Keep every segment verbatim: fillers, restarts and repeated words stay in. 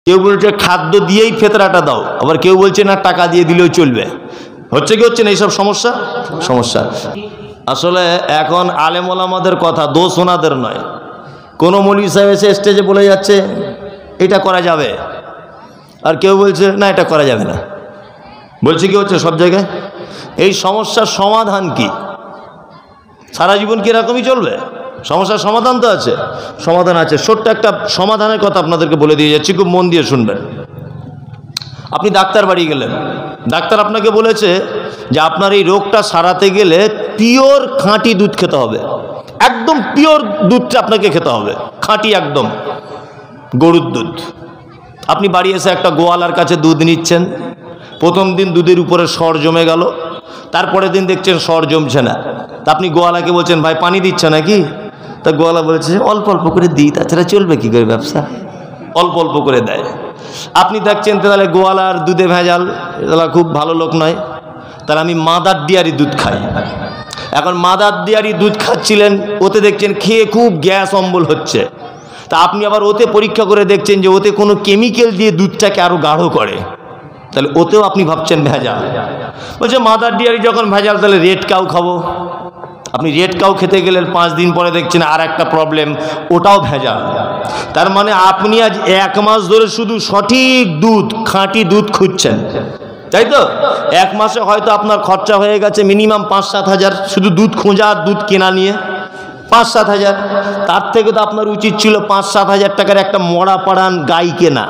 কেউ বলছে খাদ্য দিয়েই ফেতরাটা দাও, আবার কেউ বলছে না টাকা দিয়ে দিলেও চলবে। হচ্ছে কি হচ্ছে না এইসব সমস্যা সমস্যা আসলে এখন আলেম ওলামাদের কথা দোষ ওনাদের নয়। কোনো মৌলভী সাহেব এসে স্টেজে বলে যাচ্ছে এটা করা যাবে, আর কেউ বলছে না এটা করা যাবে না। বলছে কি হচ্ছে সব জায়গায়? এই সমস্যার সমাধান কি? সারা জীবন কি এরকমই চলবে? সমস্যার সমাধান তো আছে, সমাধান আছে। ছোট্ট একটা সমাধানের কথা আপনাদেরকে বলে দিয়ে যাচ্ছি, খুব মন দিয়ে শুনবেন। আপনি ডাক্তার বাড়ি গেলেন, ডাক্তার আপনাকে বলেছে যে আপনার এই রোগটা সারাতে গেলে পিওর খাঁটি দুধ খেতে হবে, একদম পিওর দুধটা আপনাকে খেতে হবে, খাঁটি একদম গরুর দুধ। আপনি বাড়ি এসে একটা গোয়ালার কাছে দুধ নিচ্ছেন, প্রথম দিন দুধের উপরে সর জমে গেল, তারপরে দিন দেখছেন সর জমছে না। তা আপনি গোয়ালাকে বলছেন ভাই পানি দিচ্ছে নাকি? তা গোয়ালা বলছে অল্প অল্প করে দিই, তাছাড়া চলবে কী করে ব্যবসা, অল্প অল্প করে দেয়। আপনি দেখছেন তাহলে গোয়ালার দুধে ভেজাল, তাহলে খুব ভালো লোক নয়, তাহলে আমি মাদার ডিয়ারি দুধ খাই। এখন মাদার ডিয়ারি দুধ খাচ্ছিলেন, ওতে দেখছেন খেয়ে খুব গ্যাস অম্বল হচ্ছে। তা আপনি আবার ওতে পরীক্ষা করে দেখছেন যে ওতে কোনো কেমিক্যাল দিয়ে দুধটাকে আরও গাঢ় করে, তাহলে ওতেও আপনি ভাবছেন ভেজাল। বলছে মাদার ডিয়ারি যখন ভেজাল তাহলে রেড কাউ খাবো। আপনি রেড কাউ খেতে গেলেন, পাঁচ দিন পরে দেখছেন আর একটা প্রবলেম, ওটাও ভেজাল। তার মানে আপনি আজ এক মাস ধরে শুধু সঠিক দুধ খাঁটি দুধ খুঁজছেন, তাই তো? এক মাসে হয়তো আপনার খরচা হয়ে গেছে মিনিমাম পাঁচ সাত হাজার শুধু দুধ খোঁজা আর দুধ কেনা নিয়ে, পাঁচ সাত হাজার। তার থেকে তো আপনার উচিত ছিল পাঁচ সাত হাজার টাকার একটা মরা পাড়ান গাই কেনা,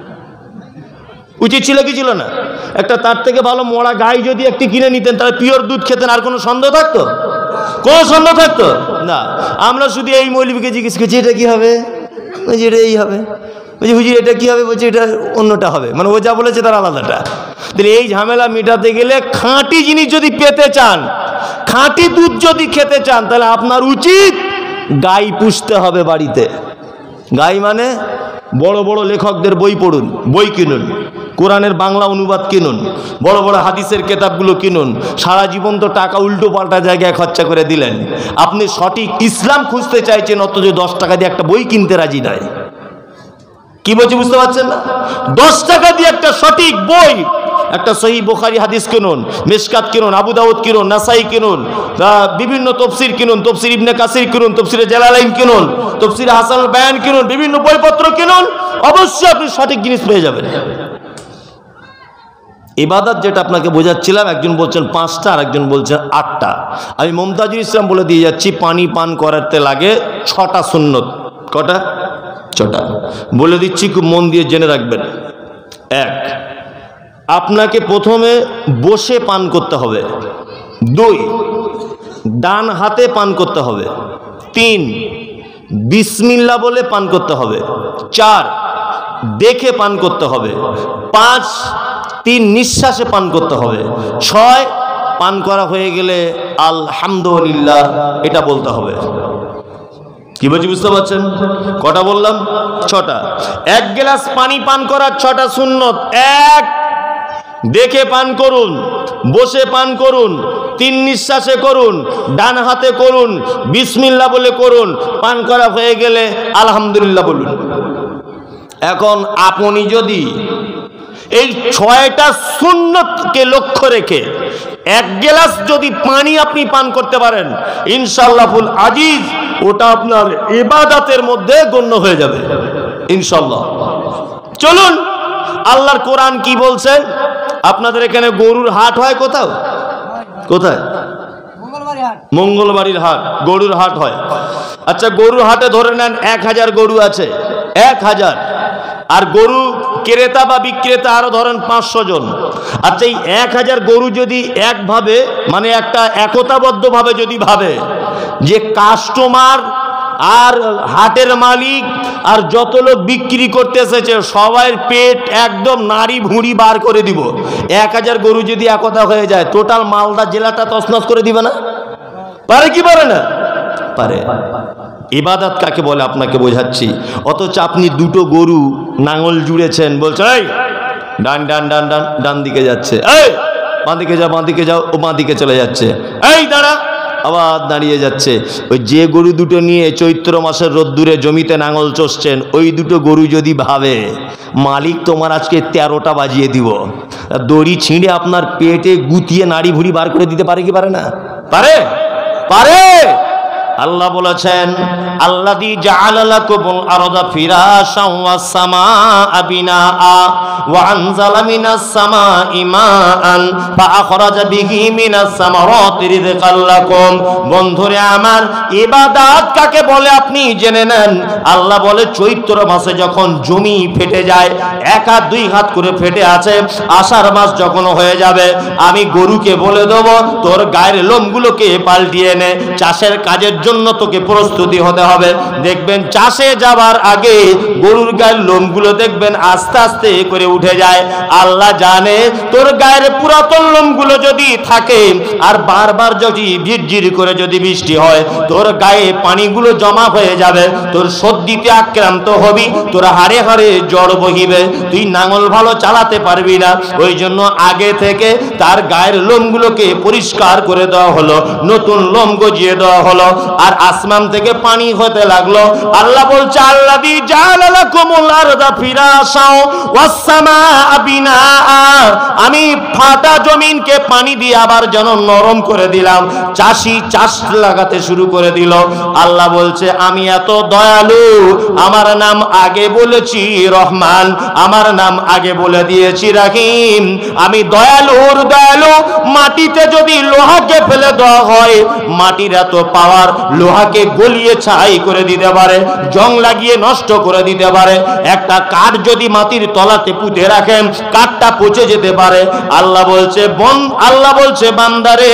উচিত ছিল কি ছিল না? একটা তার থেকে ভালো মরা গাই যদি একটি কিনে নিতেন তাহলে পিওর দুধ খেতেন, আর কোনো সন্দেহ থাকতো? কোনো সন্দেহ থাকতো না। আমরা শুধু এই মৌলবীকে জিজ্ঞেস করছি এটা কি হবে, বলছি এটা এই হবে, বলছি হুজুর এটা কি হবে, বলছি এটা অন্যটা হবে, মানে ও যা বলেছে তার আলাদাটা। তাহলে এই ঝামেলা মেটাতে গেলে খাঁটি জিনিস যদি পেতে চান, খাঁটি দুধ যদি খেতে চান, তাহলে আপনার উচিত গাই পুষতে হবে বাড়িতে। গাই মানে বড় বড় লেখকদের বই পড়ুন, বই কিনুন, কোরআনের বাংলা অনুবাদ কিনুন, বড় বড় হাদিসের কেতাবগুলো কিনুন। সারা জীবন তো টাকা উল্টো পাল্টা জায়গায় খরচা করে দিলেন। আপনি সঠিক ইসলাম খুঁজতে চাইছেন, অথচ দশ টাকা দিয়ে একটা বই কিনতে রাজি নয়। কি বলছি বুঝতে পারছেন না? দশ টাকা দিয়ে একটা সঠিক বই, একটা সহিহ বুখারী হাদিস কিনুন, মিশকাত কিনুন, আবু দাউদ কিনুন, নাসাই কিনুন, বিভিন্ন তফসির কিনুন, তফসির ইবনে কাসির কিনুন, তফসিরে জালালাইন কিনুন, তফসিরে হাসানুল বায়ান কিনুন, বিভিন্ন বইপত্র কিনুন, অবশ্যই আপনি সঠিক জিনিস পেয়ে যাবেন। ইবাদত যেটা আপনাকে বোঝাচ্ছিলাম, একজন বলছেন পাঁচটা আর একজন বলছেন আটটা। আমি মুমতাজুল ইসলাম বলে দিয়ে যাচ্ছি, পানি পান করাতে লাগে ছটা সুন্নত। কটা? ছটা। বলে দিচ্ছি, খুব মন দিয়ে জেনে রাখবেন। এক, আপনাকে প্রথমে বসে পান করতে হবে। দুই, ডান হাতে পান করতে হবে। তিন, বিসমিল্লাহ বলে পান করতে হবে। চার, দেখে পান করতে হবে। পাঁচ, তিন নিঃশ্বাসে পান করতে হবে। ছয়, পান করা হয়ে গেলে আলহামদুলিল্লাহ এটা বলতে হবে। কি বলছি বুঝতে পারছেন? কটা বললাম? ছটা। এক গ্লাস পানি পান করার ছটা সুন্নত। এক, দেখে পান করুন, বসে পান করুন, তিন নিঃশ্বাসে করুন, ডান হাতে করুন, বিসমিল্লাহ বলে করুন, পান করা হয়ে গেলে আলহামদুলিল্লাহ বলুন। এখন আপনি যদি এই ছয়টা সুন্নতকে লক্ষ্য রেখে এক গ্লাস যদি পানি আপনি পান করতে পারেন, ইনশাআল্লাহ ফুল আজিজ ওটা আপনার ইবাদতের মধ্যে গণ্য হয়ে যাবে ইনশাআল্লাহ। চলুন, আল্লাহর কোরআন কি বলছেন? আপনাদের এখানে গরুর হাট হয় কোথাও? কোথায়? মঙ্গলবাড়ির হাট, গরুর হাট হয়। আচ্ছা, গরুর হাটে ধরে নেন এক হাজার গরু আছে, এক হাজার, আর গরু ক্রেতা বা বিক্রেতা আরো ধরেন পাঁচশো জন। আচ্ছা, এই এক হাজার গরু যদি একভাবে, মানে একটা একতাবদ্ধভাবে যদি ভাবে যে কাস্টমার আর হাটের মালিক আর যত লোক বিক্রি করতে এসেছে সবাই পেট একদম নাড়ি ভুঁড়ি বার করে দিব, এক হাজার গরু যদি একতা হয়ে যায়, টোটাল মালদা জেলাটা তছনছ করে দিবে না? পারে কি পারে না? পারে। ইবাদত কাকে বলে আপনাকে বোঝাচ্ছি। অথচ আপনি দুটো গরু নাঙল জুড়েছেন, বলছেন এই ডান ডান ডান ডান ডান দিকে যাচ্ছে, এই বাঁ দিকে যাও বাঁ দিকে যাও, ও বাঁ দিকে চলে যাচ্ছে, এই দাঁড়া আবার দাঁড়িয়ে যাচ্ছে। ওই যে গরু দুটো নিয়ে চৈত্র মাসের রোদ্দুরে জমিতে নাঙল চষছেন, ওই দুটো গরু যদি ভাবে মালিক তোমার আজকে তেরোটা বাজিয়ে দিব, দড়ি ছিঁড়ে আপনার পেটে গুতিয়ে নাড়ি ভুড়ি বার করে দিতে পারে কি পারে না? পারে, পারে। আল্লাহ বলেছেন আল্লাযী জাআলা লাকুমুল আরদা ফিরাশাও ওয়াস সামাআ বিনাআ ওয়া আনজালা মিনাস সামাই মাআন ফাআখরাজা বিহি মিনাস সামারাতি রিজকাল লাকুম। বন্ধুরে আমার, ইবাদত কাকে বলে আপনি জেনে নেন। আল্লাহ বলে চৈত্র মাসে যখন জমি ফেটে যায়, এক হাত দুই হাত করে ফেটে আছে, আষাঢ় মাস যখন হয়ে যাবে, আমি গরুকে বলে দেবো তোর গায়ের লোমগুলোকে পাল্টিয়ে নে, চাষের কাজের জন্য তোকে প্রস্তুতি হতে হবে। দেখবেন চাষে যাবার আগে গরুর গায়ের লোমগুলো দেখবেন আস্তে আস্তে করে উঠে যায়। আল্লাহ জানে তোর গায়ের পুরাতন লোমগুলো যদি থাকে আর বারবার যদি ঝিরঝির করে যদি বৃষ্টি হয়, তোর গায়ে পানিগুলো জমা হয়ে যাবে, তোর সর্দিতে আক্রান্ত হবি, তোর হাড়ে হাড়ে জ্বর বহিবে, তুই নাঙল ভালো চালাতে পারবি না। ওই জন্য আগে থেকে তার গায়ের লোমগুলোকে পরিষ্কার করে দেওয়া হলো, নতুন লোম গজিয়ে দেওয়া হলো। আর আসমান থেকে পানি হতে লাগলো। আল্লাহ বলছে আল্লাযী জাআলা লাকুমুল আরদা ফিরাশাও ওয়াস সামাআ বিনাআ, আমি ফাটা জমিনকে পানি দিয়ে আবার যেন নরম করে দিলাম, চাষি চাষ লাগাতে শুরু করে দিল। আল্লাহ বলছে আমি এত দয়ালু, আমার নাম আগে বলেছি রহমান, আমার নাম আগে বলে দিয়েছি রাহিম। আমি দয়ালুর দয়ালু। মাটিতে যদি লোহাকে ফেলে দেওয়া হয়, মাটির এত পাওয়ার, লোহাকে গলিয়ে ছাই করে দিতে পারে, জং লাগিয়ে নষ্ট করে দিতে পারে। একটা কাঠ যদি মাটির তলাতে পুঁতে রাখেন, কাঠটা পচে যেতে পারে। আল্লাহ বলছে বন আল্লাহ বলছে বান্দারে,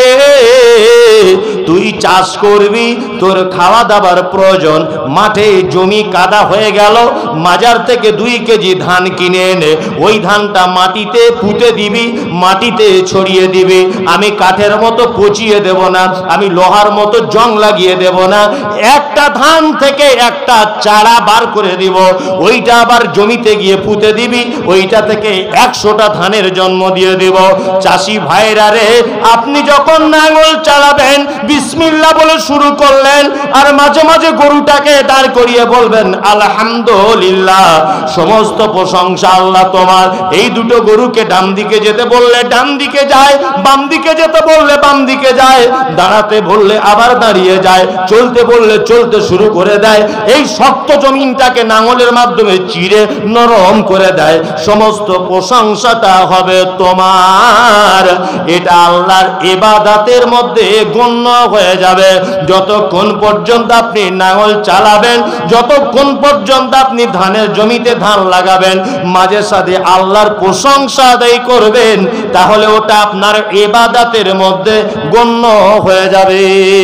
তুই চাষ করবি, তোর খাওয়া দাবার প্রয়োজন, মাঠে জমি কাদা হয়ে গেল, মাজার থেকে দুই কেজি ধান কিনে এনে ওই ধানটা মাটিতে পুঁতে দিবি, মাটিতে ছড়িয়ে দিবি। আমি কাঠের মতো পচিয়ে দেব না, আমি লোহার মতো জং লাগিয়ে দেব না। একটা ধান থেকে একটা চারা বার করে দিব, ওইটা আবার জমিতে গিয়ে পুঁতে দিবি, ওইটা থেকে একশোটা ধানের জন্ম দিয়ে দেব। চাষি ভাইরা রে, আপনি যখন নাঙল চালাবেন বিসমিল্লাহ বলে শুরু করলেন, আর মাঝে মাঝে গরুটাকে দাঁড় করিয়ে বলবেন আলহামদুলিল্লাহ, সমস্ত প্রশংসা আল্লাহ তোমার। এই দুটো গরুকে ডান দিকে যেতে বললে ডান দিকে যায়, বাম দিকে যেতে বললে বাম দিকে যায়, দাঁড়াতে বললে আবার দাঁড়িয়ে যায়, চলতে বললে চলতে শুরু করে দেয়। এই শক্ত জমিনটাকে নাঙলের মাধ্যমে চিরে নরম করে দেয়। সমস্ত প্রশংসাটা হবে তোমার। এটা আল্লাহর ইবাদতের মধ্যে গণ্য হয়ে যাবে। যতক্ষণ পর্যন্ত আপনি নাঙল চালাবেন, যতক্ষণ পর্যন্ত আপনি ধানের জমিতে ধান লাগাবেন, মাঝে সাথে আল্লাহর প্রশংসা আদায় করবেন, তাহলে ওটা আপনার ইবাদতের মধ্যে গণ্য হয়ে যাবে।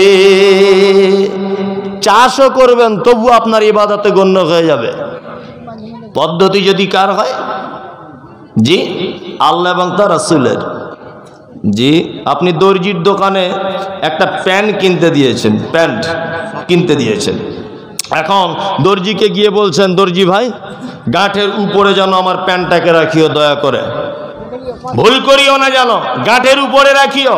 চাষও করবেন তবু আপনার ইবাদতে গণ্য হয়ে যাবে। পদ্ধতি যদি কার হয়? জি আল্লাহ এবং তার রাসূলের। জি আপনি দর্জির দোকানে একটা প্যান্ট কিনতে দিয়েছেন, প্যান্ট কিনতে দিয়েছেন, এখন দর্জিকে গিয়ে বলছেন দর্জি ভাই গাঁঠের উপরে যেন আমার প্যান্টটাকে রাখিও, দয়া করে ভুল করিও না, যেন গাঁঠের উপরে রাখিও।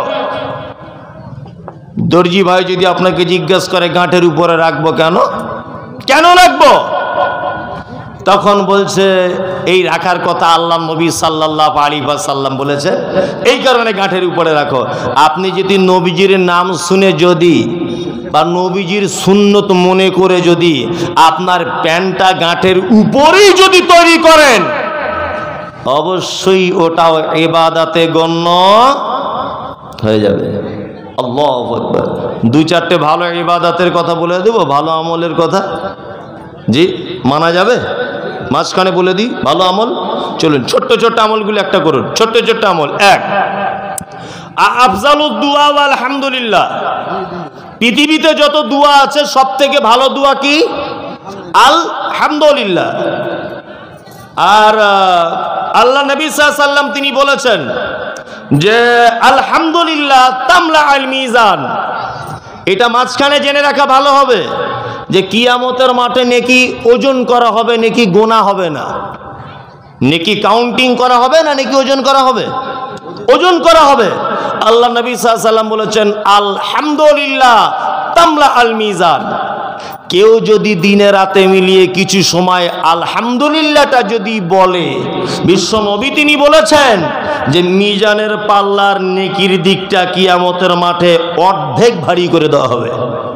দর্জি ভাই যদি আপনাকে জিজ্ঞাসা করে গাঁঠের উপরে রাখবো কেন, কেন রাখবো, তখন বলছে এই রাখার কথা আল্লাহ নবী সাল্লাল্লাহু আলাইহি ওয়াসাল্লাম বলেছে, এই কারণে গাঁঠের উপরে রাখো। আপনি যদি নবীজির নাম শুনে যদি বা নবীজির সুন্নত মনে করে যদি আপনার প্যান্টটা গাঁঠের উপরেই যদি তৈরি করেন, অবশ্যই ওটাও ইবাদতে গণ্য হয়ে যাবে। আল্লাহু আকবার। দুই চারটে ভালো ইবাদতের কথা বলে দেব, ভালো আমলের কথা। জি মানা যাবে? মাঝখানে বলে দিই ভালো আমল। চলুন ছোট্ট ছোট্ট আমলগুলো একটা করুন, ছোট্ট ছোট্ট আমল। এক, আফজালুদ দুআ আলহামদুলিল্লাহ। পৃথিবীতে যত দোয়া আছে সব থেকে ভালো দোয়া কি? আলহামদুলিল্লাহ। আর আল্লাহ নবী সাল্লাল্লাহু আলাইহি ওয়াসাল্লাম তিনি বলেছেন যে আলহামদুলিল্লাহ তামলা আল মিজান। এটা মাঝখানে জেনে রাখা ভালো হবে যে কিয়ামতের মাঠে নেকি ওজন করা হবে, নেকি গোনা হবে না। নেকি কাউন্টিং করা হবে না, নেকি ওজন করা হবে? ওজন করা হবে। আল্লাহ নবী সাল্লাল্লাহু আলাইহি ওয়াসাল্লাম বলেছেন আলহামদুলিল্লাহ তামলা আল মিজান। কেউ যদি দিনে রাতে মিলিয়ে কিছু সময় আলহামদুলিল্লাহটা যদি বলে, বিশ্ব নবী তিনি বলেছেন যে মিজানের পাল্লার নেকির দিকটা কিয়ামতের মাঠে অর্ধেক ভারী করে দেওয়া হবে।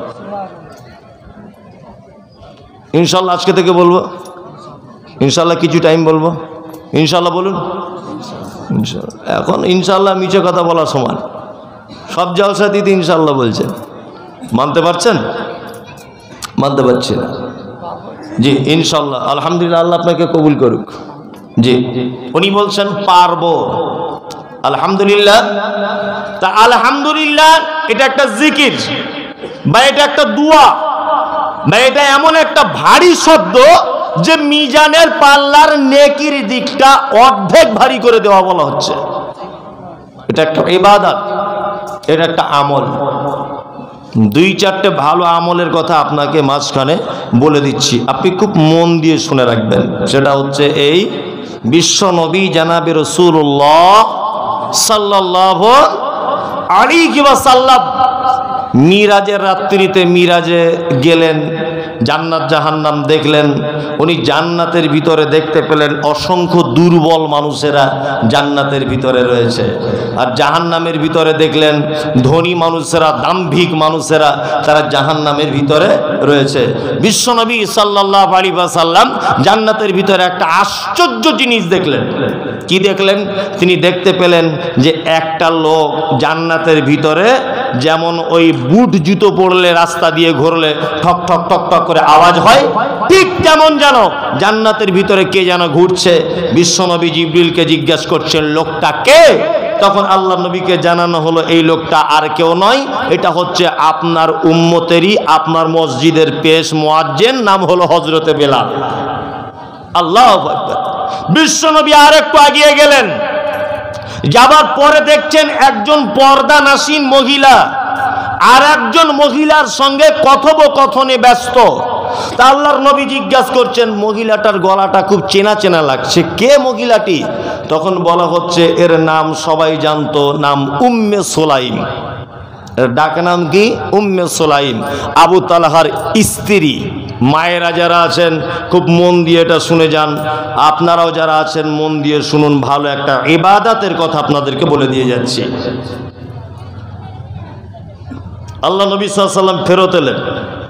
ইনশাল্লাহ আজকে থেকে বলবো, ইনশাল্লাহ কিছু টাইম বলবো, ইনশাল্লাহ বলুন। এখন ইনশাল্লাহ মিছে কথা বলা সমান, সব জলসাতিতে ইনশাল্লাহ বলছেন, মানতে পারছেন? মানতে পারছি না। জি ইনশাল্লাহ, আলহামদুলিল্লাহ, আল্লাহ আপনাকে কবুল করুক। জি উনি বলছেন পারবো আলহামদুলিল্লাহ। তা আলহামদুলিল্লাহ এটা একটা জিকির বা এটা একটা দুয়া বা এটা এমন একটা ভারী শব্দ যে মিজানের পাল্লার নেকির দিকটা অর্ধেক ভারী করে দেওয়া বলা হচ্ছে। এটা একটা ইবাদত, এটা একটা আমল। দুই চারটে ভালো আমলের কথা আপনাকে মাঝখানে বলে দিচ্ছি, আপনি খুব মন দিয়ে শুনে রাখবেন। সেটা হচ্ছে এই বিশ্ব নবী জানাবে রাসূলুল্লাহ সাল্লাল্লাহু আলাইহি ওয়াসাল্লাম মিরাজের রাত্রিতে মিরাজে গেলেন, জান্নাত জাহান্নাম দেখলেন। উনি জান্নাতের ভিতরে দেখতে পেলেন অসংখ্য দুর্বল মানুষেরা জান্নাতের ভিতরে রয়েছে, আর জাহান্নামের ভিতরে দেখলেন ধনী মানুষেরা, দাম্ভিক মানুষেরা, তারা জাহান্নামের ভিতরে রয়েছে। বিশ্বনবী সাল্লাল্লাহু আলাইহি ওয়াসাল্লাম জান্নাতের ভিতরে একটা আশ্চর্য জিনিস দেখলেন। কি দেখলেন? তিনি দেখতে পেলেন যে একটা লোক জান্নাতের ভিতরে যেমন ওই বুট জুতো পরলে রাস্তা দিয়ে ঘুরলে ঠক ঠক ঠক ঠক করে আওয়াজ হয়, ঠিক তেমন যেন জান্নাতের ভিতরে কে যেন ঘুরছে। বিশ্বনবী জিবরিলকে জিজ্ঞাসা করছেন লোকটা কে? তখন আল্লাহ নবীকে জানানো হলো এই লোকটা আর কেউ নয়, এটা হচ্ছে আপনার উম্মতেরই, আপনার মসজিদের পেশ মুয়াজ্জিন, নাম হলো হযরতে বেলাল। আল্লাহু আকবার। বিশ্বনবী আর একটু এগিয়ে গেলেন, যাবার পরে দেখছেন একজন পর্দানাসীন মহিলা আর একজন মহিলার সঙ্গে কথোপকথনে ব্যস্ত। তা আল্লাহর নবী জিজ্ঞাসা করছেন মহিলাটার গলাটা খুব চেনা চেনা লাগছে, কে মহিলাটি? তখন বলা হচ্ছে এর নাম সবাই জানতো, নাম উম্মে সুলাইম। এর ডাক নাম কি? উম্মে সুলাইম, আবু তালহার স্ত্রী। মায়েরা যারা আছেন খুব মন দিয়ে এটা শুনে যান, আপনারাও যারা আছেন মন দিয়ে শুনুন। ভালো একটা ইবাদতের কথা আপনাদেরকে বলে দিয়ে যাচ্ছি। আল্লাহ নবী সাল্লাল্লাহু আলাইহি ওয়াসাল্লাম ফেরত এলেন,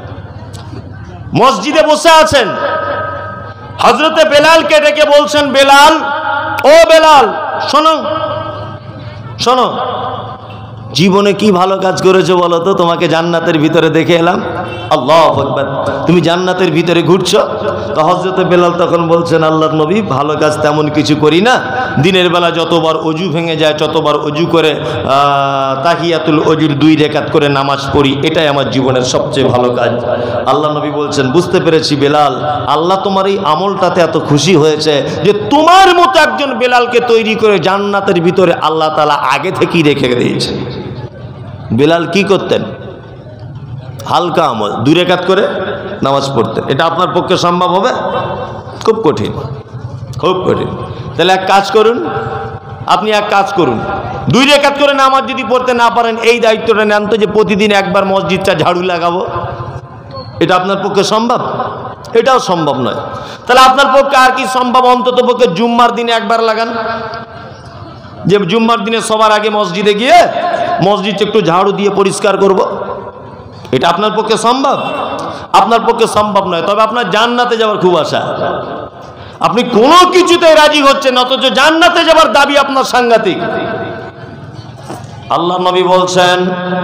মসজিদে বসে আছেন। হযরতে বেলালকে ডেকে বলছেন, বেলাল, ও বেলাল, শোনো শোনো, জীবনে কি ভালো কাজ করেছো বলো তো? তোমাকে জান্নাতের ভিতরে দেখে এলাম। আল্লাহু আকবার। তুমি জান্নাতের ভিতরে ঘুরছো? তো হযরতে বেলাল তখন বলছেন, আল্লাহর নবী, ভালো কাজ তেমন কিছু করি না। দিনের বেলা যতবার অজু ভেঙে যায় ততবার অজু করে তাহিয়াতুল অজুর দুই রাকাত করে নামাজ পড়ি, এটাই আমার জীবনের সবচেয়ে ভালো কাজ। আল্লাহ নবী বলছেন, বুঝতে পেরেছি বেলাল, আল্লাহ তোমার এই আমলটাতে এত খুশি হয়েছে যে তোমার মতো একজন বেলালকে তৈরি করে জান্নাতের ভিতরে আল্লাহ তাআলা আগে থেকেই রেখে দিয়েছে। বেলাল কি করতেন? হালকা আমল, দুই রাকাত করে নামাজ পড়তেন। এটা আপনার পক্ষে সম্ভব হবে? খুব কঠিন, খুব কঠিন। তাহলে এক কাজ করুন, আপনি এক কাজ করুন, দুই রাকাত করে নামাজ যদি পড়তে না পারেন, এই দায়িত্বটা নেন তো যে প্রতিদিন একবার মসজিদটা ঝাড়ু লাগাবো। এটা আপনার পক্ষে সম্ভব? এটাও সম্ভব নয়। তাহলে আপনার পক্ষে আর কি সম্ভব? অন্তত পক্ষে জুম্মার দিনে একবার লাগান, যে জুম্মার দিনে সবার আগে মসজিদে গিয়ে মসজিদ একটু ঝাড়ু দিয়ে পরিষ্কার করব। এটা আপনার পক্ষে সম্ভব? আপনার পক্ষে সম্ভব নয়। তবে আপনার জান্নাতে যাওয়ার খুব আশা, আপনি কোনো কিছুতে রাজি হচ্ছেন, অথচ জান্নাতে যাওয়ার দাবি আপনার সাংঘাতিক। আল্লাহ নবী বলছেন,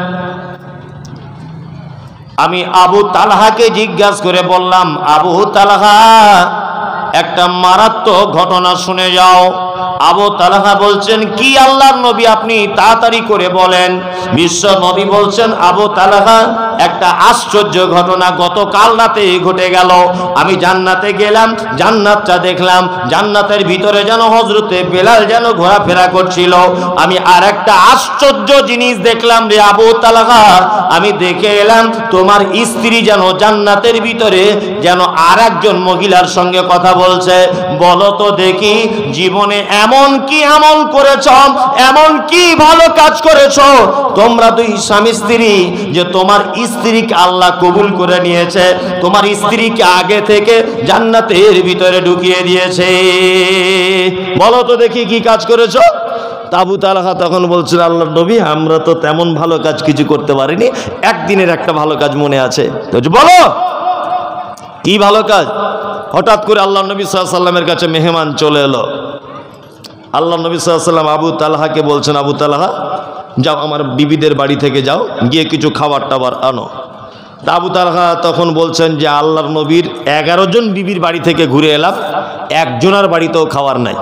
আমি আবু তালহাকে জিজ্ঞাসা করে বললাম, আবু তালহা, একটা মারাত্মক ঘটনা শুনে যাও। আবু তালহা বলছেন, কি আল্লাহর নবী, আপনি তাড়াতাড়ি করে বলেন। বিশ্ব নবী বলছেন, আবু তালহা, একটা আশ্চর্য ঘটনা গতকাল রাতে ঘটে গেল। আমি জান্নাতে গেলাম, জান্নাতটা দেখলাম, জান্নাতের ভিতরে যেন হযরতে বেলাল যেন ঘোরাফেরা করছিল। আমি আর একটা আশ্চর্য জিনিস দেখলাম রে আবু তালহা, আমি দেখে এলাম তোমার স্ত্রী যেন জান্নাতের ভিতরে যেন আর একজন মহিলার সঙ্গে কথা বলছে। বলো তো দেখি, জীবনে এমন কি আমল করেছ, এমন কি ভালো কাজ করেছ তোমরা দুই স্বামী স্ত্রী যে তোমার স্ত্রীকে আল্লাহ কবুল করে নিয়েছে, তোমার স্ত্রীকে আগে থেকে জান্নাতের ভিতরে ঢুকিয়ে দিয়েছে? বলো তো দেখি কি কাজ করেছো? আবু তালহা তখন বলছিল, আল্লাহর নবী আমরা তো তেমন ভালো কাজ কিছু করতে পারিনি, একদিনের একটা ভালো কাজ মনে আছে। বলো কি ভালো কাজ? হঠাৎ করে আল্লাহ নবী সাল্লাল্লাহু আলাইহি ওয়াসাল্লামের কাছে মেহমান চলে এলো। আল্লাহ নবী সাল্লাল্লাহু আলাইহি ওয়াসাল্লাম আবু তালহাকে বলছেন, আবু তালহা যাও আমার বিবিদের বাড়ি থেকে যাও, গিয়ে কিছু খাবার টাবার আনো। আবু তালহা তখন বলছেন যে আল্লাহর নবীর এগারো জন বিবির বাড়ি থেকে ঘুরে এলাম, একজনের বাড়িতেও খাবার নাই।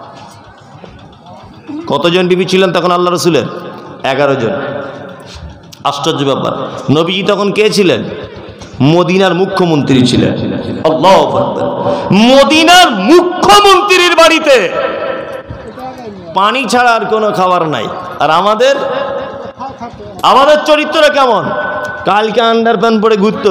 কতজন বিবি ছিলেন তখন আল্লাহ রসুলের? এগারো জন। আশ্চর্য ব্যাপার। নবীজি তখন কে ছিলেন? মদিনার মুখ্যমন্ত্রী ছিলেন। আল্লাহু আকবার। মদিনার মুখ্যমন্ত্রীর বাড়িতে পানি ছাড়া আর কোনো খাবার নাই। আর আমাদের আমাদের চরিত্রটা কেমন? কালকে আন্ডার প্যান্ট পরে ঘুরতো,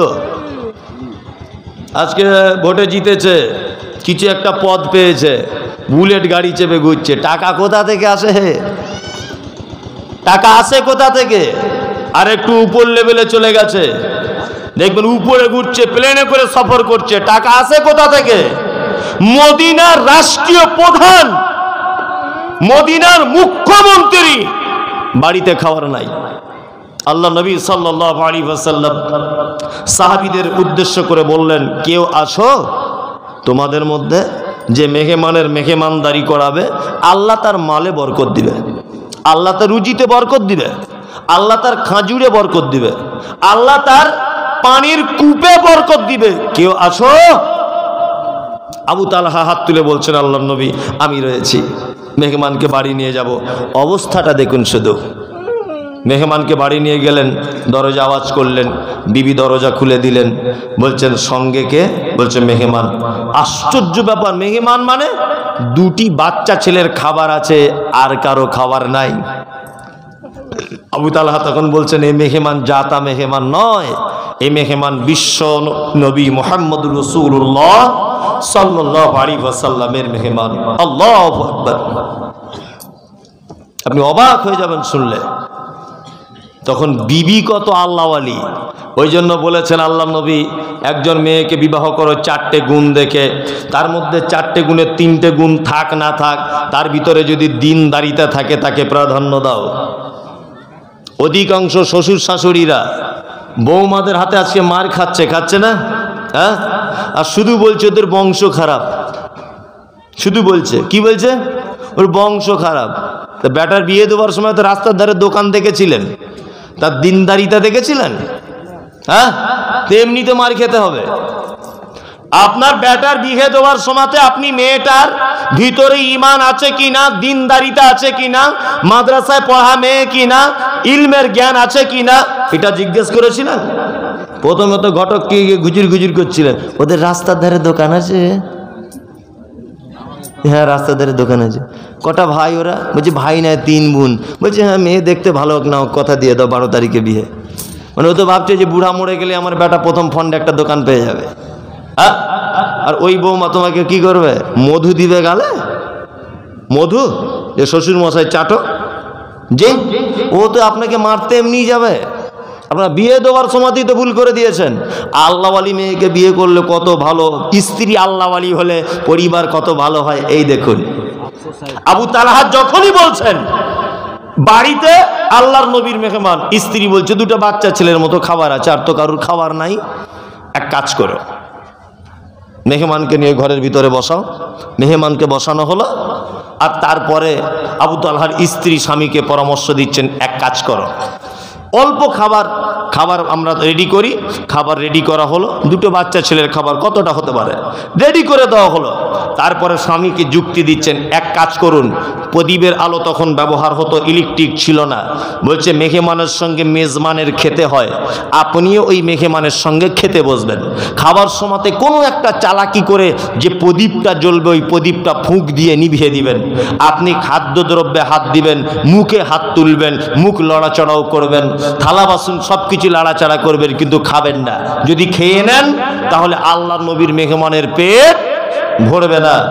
আজকে ভোটে জিতেছে, কিছু একটা পদ পেয়েছে, বুলেট গাড়ি চেপে ঘুরছে। টাকা কোথা থেকে আসে? হে টাকা আসে কোথা থেকে? আর একটু উপর লেভেলে চলে গেছে, দেখবেন উপরে ঘুরছে, প্লেনে করে সফর করছে। টাকা আসে কোথা থেকে? মদিনার রাষ্ট্রীয় প্রধান, মদিনার মুখ্যমন্ত্রী বাড়িতে খাবার নাই। আল্লাহ নবী সাল্লাল্লাহু আলাইহি ওয়াসাল্লাম সাহাবীদের উদ্দেশ্য করে বললেন, কেউ আসো তোমাদের মধ্যে যে মেহমানের মেহমানদারি করাবে, আল্লাহ তার মালে বরকত দিবে, আল্লাহ তার রুজিতে বরকত দিবে, আল্লাহ তার খাজুরে বরকত দিবে, আল্লাহ তার পানির কূপে বরকত দিবে। কেউ আসো। আবু তালহা হাত তুলে বলছেন, আল্লাহর নবী আমি রয়েছি, মেহমানকে বাড়ি নিয়ে যাব। অবস্থাটা দেখুন শুধু। মেহমানকে বাড়ি নিয়ে গেলেন, দরজা আওয়াজ করলেন, বিবি দরজা খুলে দিলেন, বলছেন সঙ্গে কে? বলছে মেহমান। আশ্চর্য ব্যাপার, মেহমান মানে দুটি বাচ্চা ছেলের খাবার আছে, আর কারো খাবার নাই। আবু তালহা তখন বলছেন, এই মেহমান জাতা মেহমান নয়, এই মেহমান বিশ্ব নবী মুহাম্মদুর রাসূলুল্লাহ সাল্লাল্লাহু আলাইহি ওয়াসাল্লামের মেহমান। আল্লাহু আকবার। আপনি অবাক হয়ে যাবেন শুনলে। তখন বিবি কত আল্লাহওয়ালি। ওই জন্য বলেছেন আল্লাহ নবী, একজন মেয়েকে বিবাহ করো চারটে গুণ দেখে, তার মধ্যে চারটে গুণের তিনটে গুণ থাক না থাক, তার ভিতরে যদি দিনদারিতা থাকে তাকে প্রাধান্য দাও। অধিকাংশ শ্বশুর শাশুড়িরা বৌমাদের হাতে আজকে মার খাচ্ছে, খাচ্ছে না? হ্যাঁ, আর শুধু বলছে ওদের বংশ খারাপ। শুধু বলছে, কি বলছে? ওর বংশ খারাপ। তা বেটার বিয়ে দেওয়ার সময় তো রাস্তার ধারে দোকান দেখেছিলেন, তার দিনদারিতা দেখেছিলেন? হ্যাঁ, তেমনি তো মার খেতে হবে। আপনার বেটার বিয়ে দেওয়ার সময়তে আপনি মেয়েটার ভিতরে ঈমান আছে কিনা, দিনদারিতা আছে কিনা, মাদ্রাসায় পড়া মেয়ে কিনা, ইলমের জ্ঞান আছে কিনা, এটা জিজ্ঞেস করেছিলেন? প্রথমে তো ঘটক কি গুজুর গুজুর করছিলেন, ওদের রাস্তার ধারে দোকান আছে। হ্যাঁ, রাস্তার ধারে দোকান আছে। কটা ভাই ওরা? বলছে ভাই নয়, তিন বোন। বলছে হ্যাঁ, মেয়ে দেখতে ভালো হোক না, কথা দিয়ে দাও, বারো তারিখে বিয়ে। মানে ও তো ভাবছে যে বুড়া মরে গেলে আমার বেটা প্রথম ফন্ডে একটা দোকান পেয়ে যাবে। হ্যাঁ, আর ওই বৌমা তোমাকে কি করবে? মধু দিবে গালে, মধু যে শ্বশুর মশাই চাটো, যে ও তো আপনাকে মারতে এমনি যাবে। আপনার বিয়ে দেওয়ার সময়তেই তো ভুল করে দিয়েছেন। আল্লাহওয়ালি মেয়েকে বিয়ে করলে কত ভালো, স্ত্রী আল্লাহওয়ালি হলে পরিবার কত ভালো হয়। এই দেখুন, আবু তালহা যখনই বলছেন বাড়িতে আল্লাহর নবীর মেহমান, স্ত্রী বলছে দুটো বাচ্চা ছেলের মতো খাবার আছে, আর তো কারুর খাবার নাই। এক কাজ করো, মেহমানকে নিয়ে ঘরের ভিতরে বসাও। মেহমানকে বসানো হলো, আর তারপরে আবু তালহার স্ত্রী স্বামীকে পরামর্শ দিচ্ছেন, এক কাজ করো, অল্প খাবার খাবার আমরা রেডি করি। খাবার রেডি করা হলো, দুটো বাচ্চা ছেলের খাবার কতটা হতে পারে রেডি করে দেওয়া হলো। তারপরে স্বামীকে যুক্তি দিচ্ছেন, এক কাজ করুন, প্রদীপের আলো তখন ব্যবহার হতো, ইলেকট্রিক ছিল না। বলছে মেহমানের সঙ্গে মেজমানের খেতে হয়, আপনিও ওই মেহমানের সঙ্গে খেতে বসবেন। খাবার সময়তে কোনো একটা চালাকি করে যে প্রদীপটা জ্বলবে, ওই প্রদীপটা ফুঁক দিয়ে নিভিয়ে দিবেন। আপনি খাদ্যদ্রব্যে হাত দিবেন, মুখে হাত তুলবেন, মুখ লড়াচড়াও করবেন, থালা বাসন সব কিছু লাড়াচাড়া করবেন, কিন্তু খাবেন না। যদি খেয়ে নেন তাহলে আল্লাহ নবীর মেহমানের পেট ভরবে না।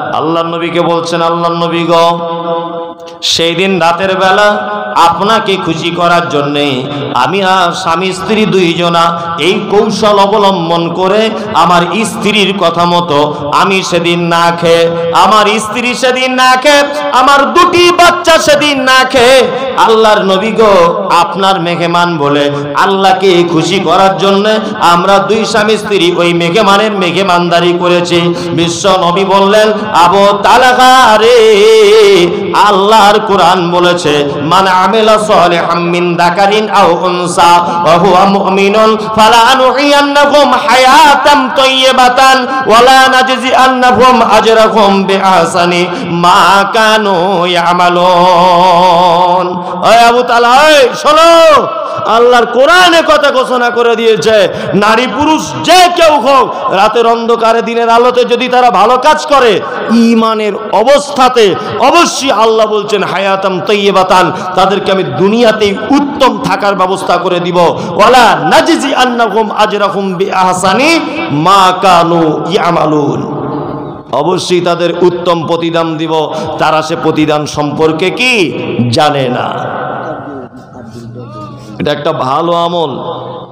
আল্লাহর নবীকে বলছেন, আল্লাহর নবী গো, সেই দিন রাতের বেলা আপনাকে খুশি করার জন্যে আমি আর স্বামী স্ত্রী দুইজনা এই কৌশল অবলম্বন করে আমার স্ত্রীর কথা মতো আমি সেদিন না খেয়ে, আমার স্ত্রী সেদিন না খেয়ে, আমার দুটি বাচ্চা সেদিন না খেয়ে আল্লাহর নবী গো আপনার মেহমান বলে আল্লাহকে খুশি করার জন্য আমরা দুই স্বামী স্ত্রী ওই মেহমানের মেহমানদারি করেছি। বিশ্ব নবী বললেন, আবু তালহা রে, আল্লাহর কোরআন বলেছে, মান আমিলা সালিহাম মিন যাকারিন আও উনসা ওয়া হুয়া মুমিনুন ফালানুহিয়ান্নাহুম হায়াতাম তাইয়্যিবাতান ওয়া লা নাজজিআন্নাহুম আজরাহুম বিআহসানি মা কানু ইয়ামালুন। ওই আবু তালহা, এই শোনো, আল্লাহর কোরআনে কথা ঘোষণা করে দিয়েছে, নারী পুরুষ যে কেউ হোক, রাতের অন্ধকারে দিনের আলোতে যদি তারা ভালো কাজ করে ঈমানের অবস্থাতে অবশ্যই আল্লাহ বলছেন হায়াতাম তাইয়্যিবাতান, তাদেরকে আমি দুনিয়াতেই উত্তম থাকার ব্যবস্থা করে দিব। ওয়ালা নাজজি আন্নাহুম আজরাহুম বিআহসানি মা কানু ইয়ামালুন, অবশ্যই তাদের উত্তম প্রতিদান দিব, তারা সে প্রতিদান সম্পর্কে কি জানে না। এটা একটা ভালো আমল।